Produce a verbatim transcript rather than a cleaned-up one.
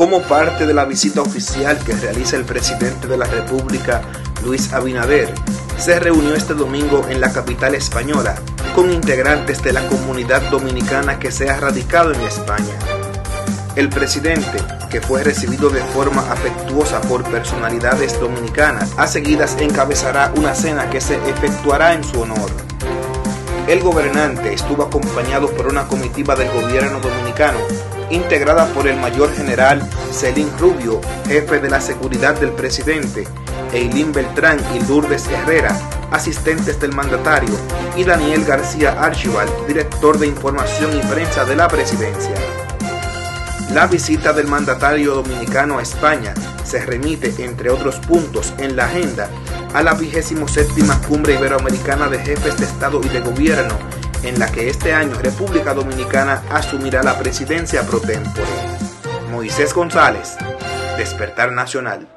Como parte de la visita oficial que realiza el presidente de la República, Luis Abinader, se reunió este domingo en la capital española con integrantes de la comunidad dominicana que se ha radicado en España. El presidente, que fue recibido de forma afectuosa por personalidades dominicanas, a seguidas encabezará una cena que se efectuará en su honor. El gobernante estuvo acompañado por una comitiva del gobierno dominicano, integrada por el mayor general Celín Rubio, jefe de la seguridad del presidente, Eileen Beltrán y Lourdes Herrera, asistentes del mandatario, y Daniel García Archibald, director de información y prensa de la presidencia. La visita del mandatario dominicano a España se remite, entre otros puntos en la agenda, a la vigésimo séptima Cumbre Iberoamericana de Jefes de Estado y de Gobierno, en la que este año República Dominicana asumirá la presidencia pro tempore. Moisés González, Despertar Nacional.